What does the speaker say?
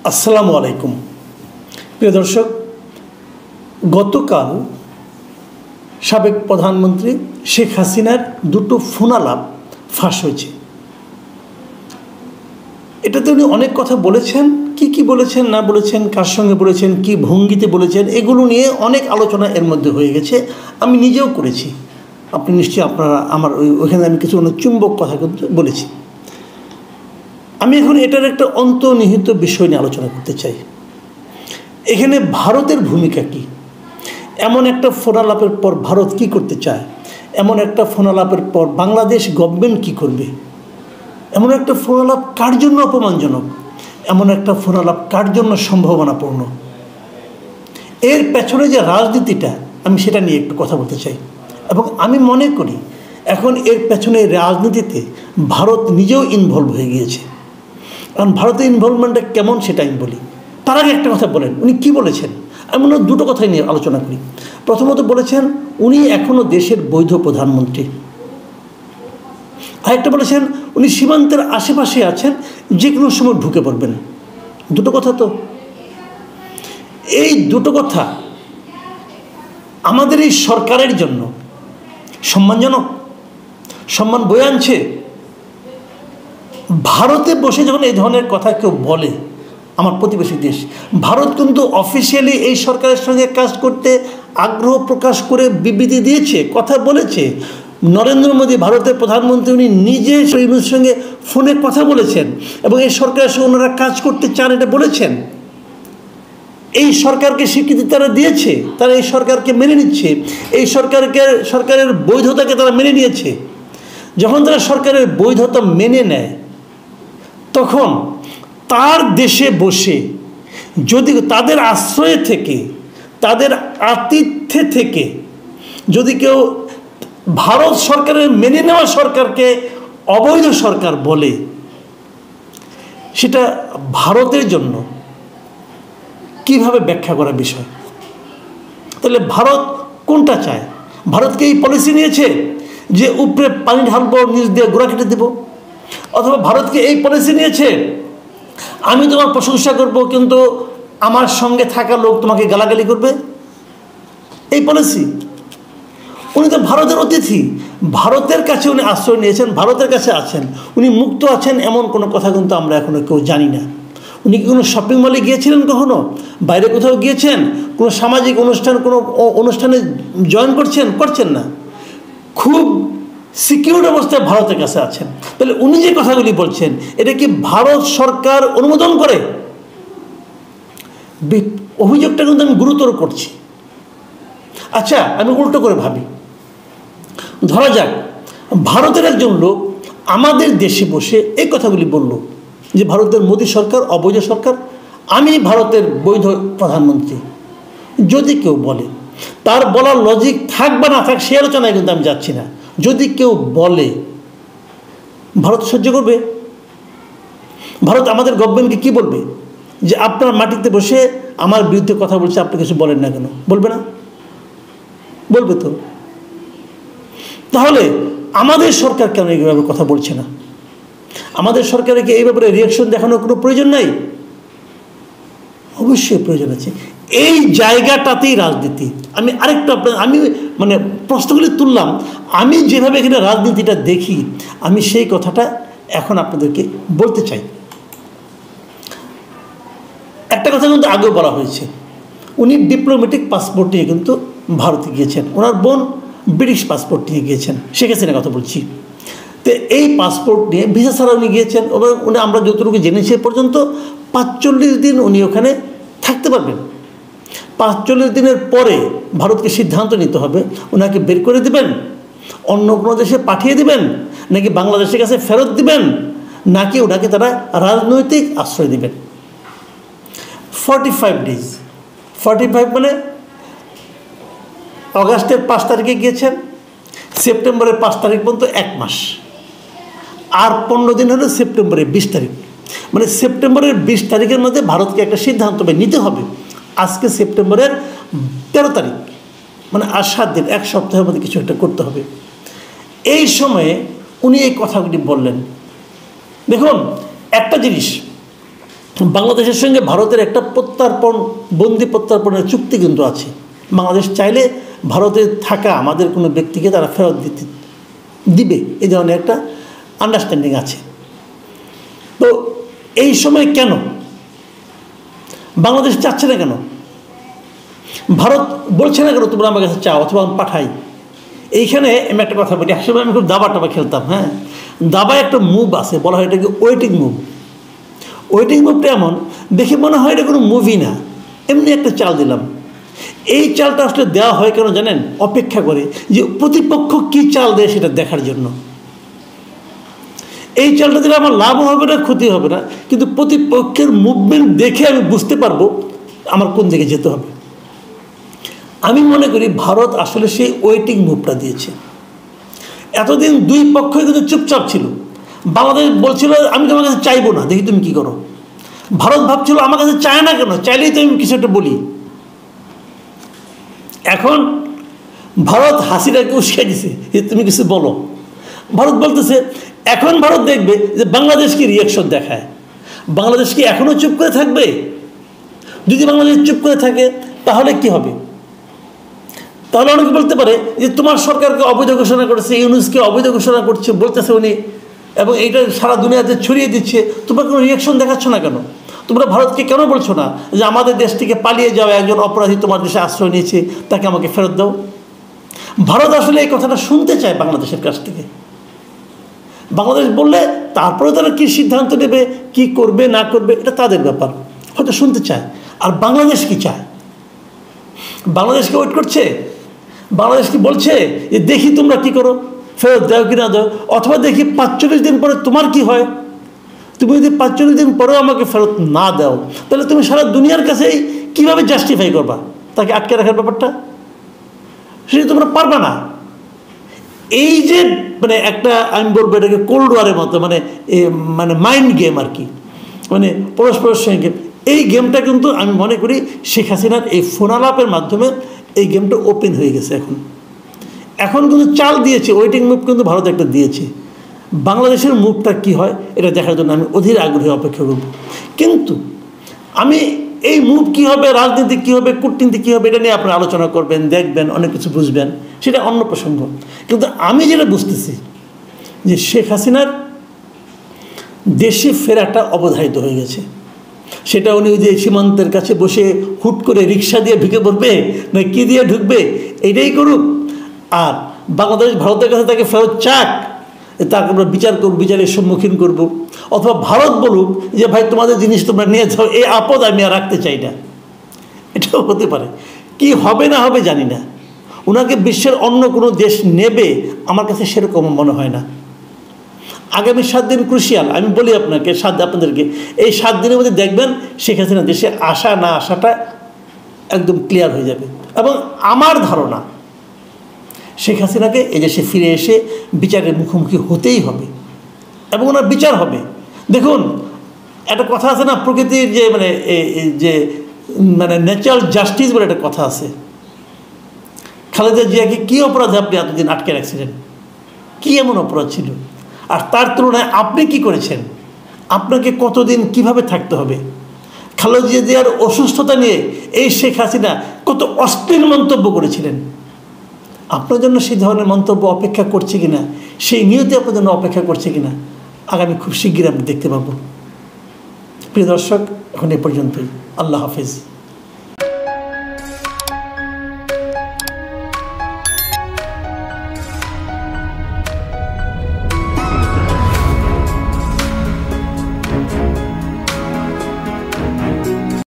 আসসালামু আলাইকুম প্রিয় দর্শক, গতকাল সাবেক প্রধানমন্ত্রী শেখ হাসিনার দুটো ফোনালাপ ফাঁস হয়েছে। এটাতে উনি অনেক কথা বলেছেন, কি বলেছেন না বলেছেন, কার সঙ্গে বলেছেন, কি ভঙ্গিতে বলেছেন, এগুলো নিয়ে অনেক আলোচনা এর মধ্যে হয়ে গেছে। আমি নিজেও করেছি, আপনি নিশ্চয়ই আপনারা আমার ওইখানে আমি কিছু চুম্বক কথা বলেছি। আমি এখন এটার একটা অন্তর্নিহিত বিষয় নিয়ে আলোচনা করতে চাই। এখানে ভারতের ভূমিকা কি? এমন একটা ফোনালাপের পর ভারত কি করতে চায়? এমন একটা ফোনালাপের পর বাংলাদেশ গভর্নমেন্ট কি করবে? এমন একটা ফোনালাপ কার জন্য অপমানজনক? এমন একটা ফোনালাপ কার জন্য সম্ভাবনাপূর্ণ? এর পেছনে যে রাজনীতিটা, আমি সেটা নিয়ে একটু কথা বলতে চাই। এবং আমি মনে করি এখন এর পেছনে রাজনীতিতে ভারত নিজেও ইনভলভ হয়ে গিয়েছে। কারণ ভারতের ইনভলভমেন্টটা কেমন সেটা আমি বলি। তার আগে একটা কথা বলেন, উনি কি বলেছেন? আমি মনে হয় দুটো কথাই নিয়ে আলোচনা করি। প্রথমত বলেছেন উনি এখনও দেশের বৈধ প্রধানমন্ত্রী। আরেকটা বলেছেন উনি সীমান্তের আশেপাশে আছেন, যে কোনো সময় ঢুকে পড়বেন। দুটো কথা তো, এই দুটো কথা আমাদের এই সরকারের জন্য সম্মানজনক, সম্মান বয়ে আনছে। ভারতে বসে যখন এই ধরনের কথা কেউ বলে, আমার প্রতিবেশী দেশ ভারত কিন্তু অফিসিয়ালি এই সরকারের সঙ্গে কাজ করতে আগ্রহ প্রকাশ করে বিবৃতি দিয়েছে, কথা বলেছে। নরেন্দ্র মোদী ভারতের প্রধানমন্ত্রী, উনি নিজে ইউনূসের সঙ্গে ফোনে কথা বলেছেন এবং এই সরকারের সঙ্গে ওনারা কাজ করতে চান, এটা বলেছেন। এই সরকারকে স্বীকৃতি তারা দিয়েছে, তারা এই সরকারকে মেনে নিচ্ছে, এই সরকারের বৈধতাকে তারা মেনে নিয়েছে। যখন তারা সরকারের বৈধতা মেনে নেয়, তখন তার দেশে বসে যদি তাদের আশ্রয়ে থেকে, তাদের আতিথ্যে থেকে যদি কেউ ভারত সরকারের মেনে নেওয়া সরকারকে অবৈধ সরকার বলে, সেটা ভারতের জন্য কিভাবে ব্যাখ্যা করা বিষয়। তাহলে ভারত কোনটা চায়? ভারতকে এই পলিসি নিয়েছে যে উপরে পানি ঢালবো, নিচ দিয়ে গোড়া কেটে দেব? অথবা ভারতকে এই পলিসি নিয়েছে আমি তোমার প্রশংসা করব কিন্তু আমার সঙ্গে থাকা লোক তোমাকে গালাগালি করবে? এই পলিসি। উনি তো ভারতের অতিথি, ভারতের কাছে উনি আশ্রয় নিয়েছেন, ভারতের কাছে আছেন, উনি মুক্ত আছেন এমন কোনো কথা কিন্তু আমরা এখনো কেউ জানি না। উনি কি কোনো শপিং মলে গিয়েছিলেন, কখনো বাইরে কোথাও গিয়েছেন, কোনো সামাজিক অনুষ্ঠান, কোনো অনুষ্ঠানে জয়েন করছেন না। খুব সিকিউর অবস্থায় ভারতের কাছে আছেন। তাহলে উনি যে কথাগুলি বলছেন, এটা কি ভারত সরকার অনুমোদন করে? অভিযোগটা কিন্তু আমি গুরুতর করছি। আচ্ছা, আমি উল্টো করে ভাবি। ধরা যাক ভারতের একজন লোক আমাদের দেশে বসে এই কথাগুলি বলল যে ভারতের মোদী সরকার অবৈধ সরকার, আমি ভারতের বৈধ প্রধানমন্ত্রী। যদি কেউ বলে, তার বলার লজিক থাক বা না থাক সে আলোচনায় কিন্তু আমি যাচ্ছি না। যদি কেউ বলে, ভারত সহ্য করবে? ভারত আমাদের গভর্নমেন্টকে কি বলবে? যে আপনার মাটিতে বসে আমার বিরুদ্ধে কথা বলছে, আপনি কিছু বলেন না কেন? বলবে না? বলবে তো। তাহলে আমাদের সরকার কেন এইভাবে কথা বলছে না? আমাদের সরকারকে এই ব্যাপারে রিয়াকশন দেখানোর কোনো প্রয়োজন নাই? অবশ্যই প্রয়োজন আছে। এই জায়গাটাতেই রাজনীতি। আমি আরেকটু আমি প্রশ্নগুলি তুললাম, আমি যেভাবে এখানে রাজনীতিটা দেখি, আমি সেই কথাটা এখন আপনাদেরকে বলতে চাই। একটা কথা কিন্তু আগেও বলা হয়েছে, উনি ডিপ্লোম্যাটিক পাসপোর্ট নিয়ে কিন্তু ভারতে গিয়েছেন, ওনার বোন ব্রিটিশ পাসপোর্ট নিয়ে গিয়েছেন, শেখ হাসিনার কথা বলছি। তো এই পাসপোর্ট নিয়ে ভিসা ছাড়া উনি গিয়েছেন। উনি আমরা যতটুকু জেনেছি পর্যন্ত 45 দিন উনি ওখানে থাকতে পারবেন। 45 দিনের পরে ভারতকে সিদ্ধান্ত নিতে হবে ওনাকে বের করে দেবেন, অন্য কোনো দেশে পাঠিয়ে দেবেন, নাকি বাংলাদেশের কাছে ফেরত দিবেন, নাকি ওনাকে তারা রাজনৈতিক আশ্রয় দেবেন। 45 ডেজ, 45 মানে অগাস্টের 5 তারিখে গিয়েছেন, সেপ্টেম্বরের 5 তারিখ পর্যন্ত 1 মাস, আর 15 দিন হলো সেপ্টেম্বরের 20 তারিখ। মানে সেপ্টেম্বরের 20 তারিখের মধ্যে ভারতকে একটা সিদ্ধান্ত নিতে হবে। আজকে সেপ্টেম্বরের 13 তারিখ, মানে আর 7 দিন, 1 সপ্তাহের মধ্যে কিছু একটা করতে হবে। এই সময়ে উনি এই কথাগুলি বললেন। দেখুন, একটা জিনিস বাংলাদেশের সঙ্গে ভারতের একটা প্রত্যর্পণ, বন্দি প্রত্যর্পণের চুক্তি কিন্তু আছে। বাংলাদেশ চাইলে ভারতে থাকা আমাদের কোনো ব্যক্তিকে তারা ফেরত দিবে, এই ধরনের একটা আন্ডারস্ট্যান্ডিং আছে। তো এই সময় কেন বাংলাদেশ চাচ্ছে না, কেন ভারত বলছে না কেন তোমরা আমার কাছে চাও অথবা আমি পাঠাই? এইখানে আমি একটা কথা বলি, একসময় আমি খুব দাবা টাবা খেলতাম। হ্যাঁ, দাবায় একটা মুভ আছে, বলা হয় এটাকে ওয়েটিং মুভ। ওয়েটিং মুভটা এমন দেখে মনে হয় এটা কোনো মুভি না, এমনি একটা চাল দিলাম। এই চালটা আসলে দেওয়া হয় কেন জানেন? অপেক্ষা করে যে প্রতিপক্ষ কী চাল দেয় সেটা দেখার জন্য। এই চালটা দিলে আমার লাভ হবে না, ক্ষতি হবে না, কিন্তু প্রতিপক্ষের মুভমেন্ট দেখে আমি বুঝতে পারবো আমার কোন দিকে যেতে হবে। আমি মনে করি ভারত আসলে সেই ওয়েটিং মুভটা দিয়েছে। এতদিন দুই পক্ষই কিন্তু চুপচাপ ছিল। বাংলাদেশ বলছিল আমি তোমার কাছে চাইবো না, দেখি তুমি কী করো। ভারত ভাবছিল আমার কাছে চায় না কেন, চাইলেই তো আমি কিছু একটা বলি। এখন ভারত হাসিনাকে উস্কাই দিছে যে তুমি কিছু বলো। ভারত বলতেছে, এখন ভারত দেখবে যে বাংলাদেশ কি রিয়াকশন দেখায়। বাংলাদেশ কি এখনও চুপ করে থাকবে? যদি বাংলাদেশ চুপ করে থাকে তাহলে কি হবে? তাহলে অনেকে বলতে পারে যে তোমার সরকারকে অবৈধ ঘোষণা করেছে, ইউনুসকে অবৈধ ঘোষণা করছে বলতেছে উনি, এবং এইটা সারা দুনিয়াতে ছড়িয়ে দিচ্ছে। তোমরা কোনো রিয়াকশন দেখাচ্ছ না কেন? তোমরা ভারতকে কেন বলছো না যে আমাদের দেশ থেকে পালিয়ে যাওয়া একজন অপরাধী তোমার দেশে আশ্রয় নিয়েছে, তাকে আমাকে ফেরত দাও? ভারত আসলে এই কথাটা শুনতে চায় বাংলাদেশের কাছ থেকে। বাংলাদেশ বললে তারপরে তারা কী সিদ্ধান্ত নেবে, কি করবে না করবে, এটা তাদের ব্যাপার, হয়তো শুনতে চায়। আর বাংলাদেশ কি চায়? বাংলাদেশকে ওয়েট করছে। বাংলাদেশ কি বলছে যে দেখি তোমরা কি করো, ফেরত দাও কি না দাও, অথবা দেখি ৪৫ দিন পরে তোমার কি হয়। তুমি যদি ৪৫ দিন পরেও আমাকে ফেরত না দাও, তাহলে তুমি সারা দুনিয়ার কাছেই কীভাবে জাস্টিফাই করবা তাকে আটকে রাখার ব্যাপারটা? সেটা তোমরা পারবে না। এই যে মানে একটা, আমি বলবো এটাকে কোল্ড ওয়ারের মতো, মানে মাইন্ড গেম আর কি, মানে পরস্পরের সঙ্গে গেম। এই গেমটা কিন্তু আমি মনে করি শেখ হাসিনার এই ফোনালাপের মাধ্যমে এই গেমটা ওপেন হয়ে গেছে। এখন কিন্তু চাল দিয়েছে, ওয়েটিং মুভ কিন্তু ভারত একটা দিয়েছে। বাংলাদেশের মুভটা কি হয় এটা দেখার জন্য আমি অধীর আগ্রহে অপেক্ষা করব। কিন্তু আমি এই মুভ কী হবে, রাজনীতি কী হবে, কূটনীতি কী হবে, এটা নিয়ে আপনারা আলোচনা করবেন, দেখবেন, অনেক কিছু বুঝবেন, সেটা অন্য প্রসঙ্গ। কিন্তু আমি যেটা বুঝতেছি যে শেখ হাসিনার দেশে ফেরাটা অবধারিত হয়ে গেছে। সেটা উনি ওই যে সীমান্তের কাছে বসে হুট করে রিক্সা দিয়ে ঢুকে পড়বে না কী দিয়ে ঢুকবে, এটাই করুক। আর বাংলাদেশ ভারতের কাছে তাকে ফেরত চাক, তাকে আমরা বিচারের সম্মুখীন করব। অথবা ভারত বলুক যে ভাই তোমাদের জিনিস তোমরা নিয়ে যাও, এই আপদ আমি আর রাখতে চাই না। এটাও হতে পারে। কি হবে না হবে জানি না। ওনাকে বিশ্বের অন্য কোনো দেশ নেবে আমার কাছে সেরকম মনে হয় না। আগামী 7 দিন ক্রুশিয়াল। আমি বলি আপনাদেরকে এই 7 দিনের মধ্যে দেখবেন শেখ হাসিনা দেশে আসা না আসাটা একদম ক্লিয়ার হয়ে যাবে। এবং আমার ধারণা শেখ হাসিনাকে এই দেশে ফিরে এসে বিচারের মুখোমুখি হতেই হবে এবং ওনার বিচার হবে। দেখুন, একটা কথা আছে না, প্রকৃতির যে ন্যাচারাল জাস্টিস বলে একটা কথা আছে। খালেদা জিয়াকে কী অপরাধে আপনি এতদিন আটকে রাখছিলেন? কী এমন অপরাধ ছিল? আর তার তুলনায় আপনি কি করেছেন? আপনাকে কতদিন কিভাবে থাকতে হবে? খালেদা জিয়ার অসুস্থতা নিয়ে এই শেখ হাসিনা কত অশ্লীল মন্তব্য করেছিলেন। আপনার জন্য সেই ধরনের মন্তব্য অপেক্ষা করছে কিনা, সেই নিয়তি আপনার জন্য অপেক্ষা করছে কিনা, আগামী খুব শিগগির আপনি দেখতে পাবো। প্রিয় দর্শক, এখন এ পর্যন্তই। আল্লাহ হাফেজ।